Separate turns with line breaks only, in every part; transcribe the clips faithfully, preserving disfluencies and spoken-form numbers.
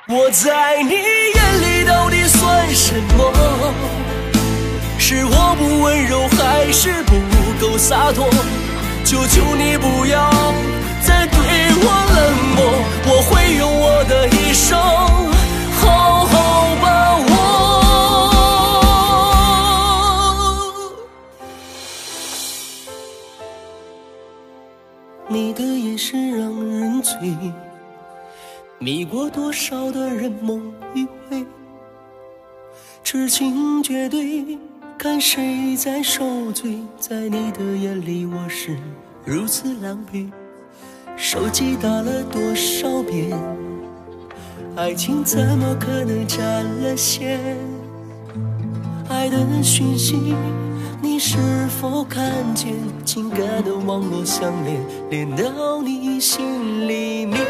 我在你眼里到底算什么？是我不温柔，还是不够洒脱？求求你不要再对我冷漠，我会用我的一生好好把握。你的眼神让人醉，迷过多少的人梦一回，痴情绝对，看谁在受罪。在你的眼里我是如此狼狈，手机打了多少遍，爱情怎么可能占了线？爱的讯息你是否看见？情感的网络相连，连到你心里面。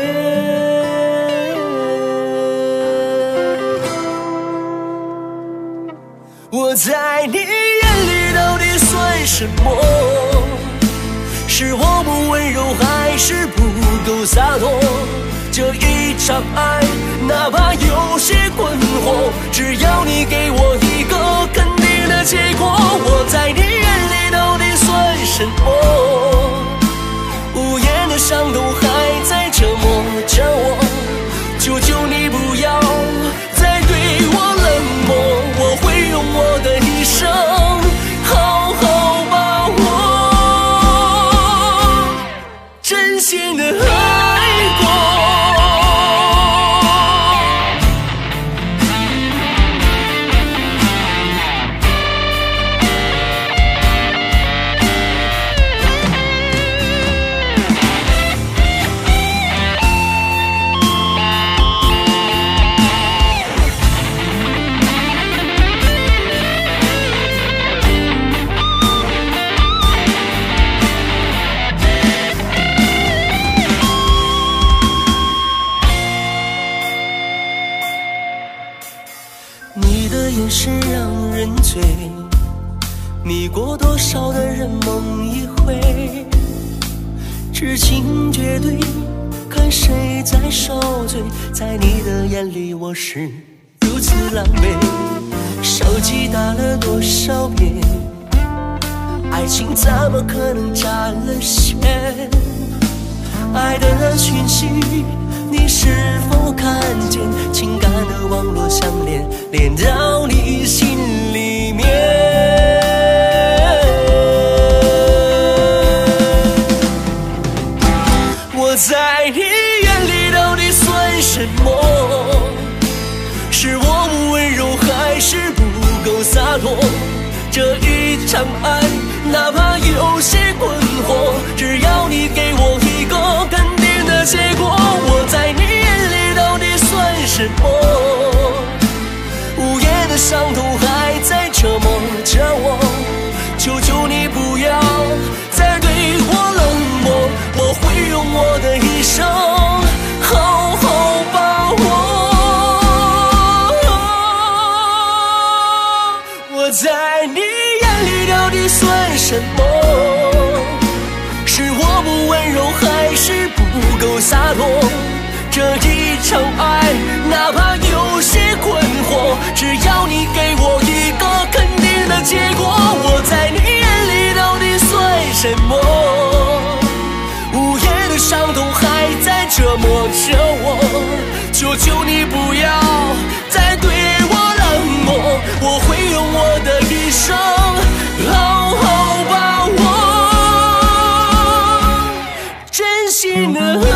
我在你眼里到底算什么？是我不温柔，还是不够洒脱？这一场爱，哪怕有些困惑，只要你给我一个肯定的结果。我在你眼里到底算什么？无言的伤痛还在折磨着我，求求你不要再对我冷漠，我会用我的一生好好把握，真心的爱过。眼神让人醉，迷过多少的人梦一回，痴情绝对，看谁在受罪。在你的眼里我是如此狼狈，手机打了多少遍，爱情怎么可能占了线？爱的讯息你是否看见？情感的网络相连，连到你心里面。我在你眼里到底算什么？是我不温柔，还是不够洒脱？这一场爱，哪怕有些困惑，只要你给我一个肯定的结果。我在你眼里到底算什么？无言的伤痛还在折磨着我，求求你不要再对我冷漠，我会用我的一生好好把握。我在你眼里到底算什么？是我不温柔，还是不够洒脱？这一场爱，哪怕有些困惑，只要你给我一个肯定的结果。我在你眼里到底算什么？无言的伤痛还在折磨着我，求求你不要再对我冷漠，我会用我的一生好好把握，真心的